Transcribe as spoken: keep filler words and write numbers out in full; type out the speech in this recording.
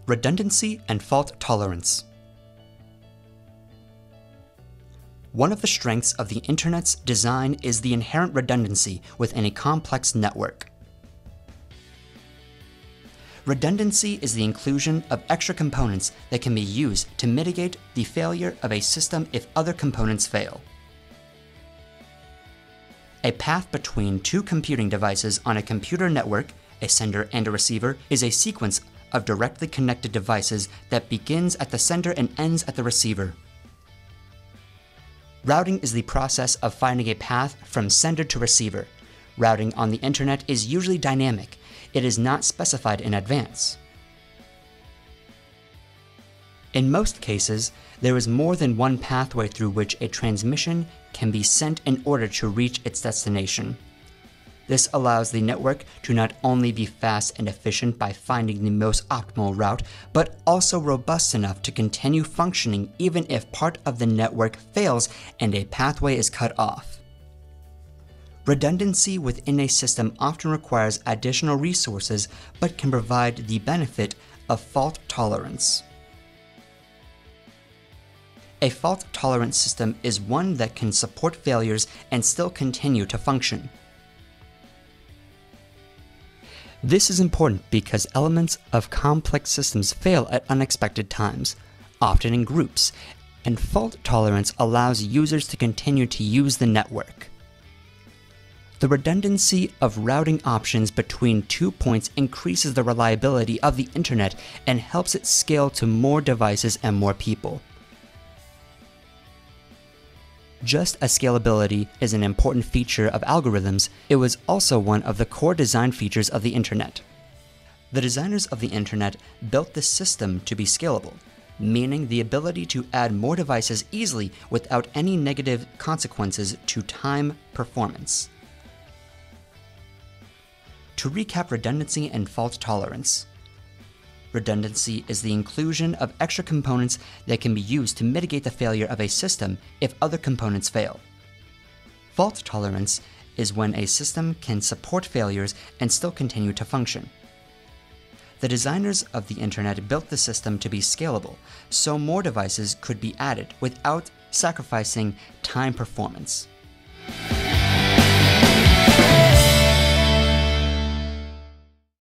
Redundancy and fault tolerance. One of the strengths of the Internet's design is the inherent redundancy within a complex network. Redundancy is the inclusion of extra components that can be used to mitigate the failure of a system if other components fail. A path between two computing devices on a computer network, a sender and a receiver, is a sequence of directly connected devices that begins at the sender and ends at the receiver. Routing is the process of finding a path from sender to receiver. Routing on the Internet is usually dynamic. It is not specified in advance. In most cases, there is more than one pathway through which a transmission can be sent in order to reach its destination. This allows the network to not only be fast and efficient by finding the most optimal route, but also robust enough to continue functioning even if part of the network fails and a pathway is cut off. Redundancy within a system often requires additional resources, but can provide the benefit of fault tolerance. A fault-tolerant system is one that can support failures and still continue to function. This is important because elements of complex systems fail at unexpected times, often in groups, and fault tolerance allows users to continue to use the network. The redundancy of routing options between two points increases the reliability of the Internet and helps it scale to more devices and more people. Just as scalability is an important feature of algorithms, it was also one of the core design features of the Internet. The designers of the Internet built this system to be scalable, meaning the ability to add more devices easily without any negative consequences to time performance. To recap redundancy and fault tolerance. Redundancy is the inclusion of extra components that can be used to mitigate the failure of a system if other components fail. Fault tolerance is when a system can support failures and still continue to function. The designers of the Internet built the system to be scalable, so more devices could be added without sacrificing time performance.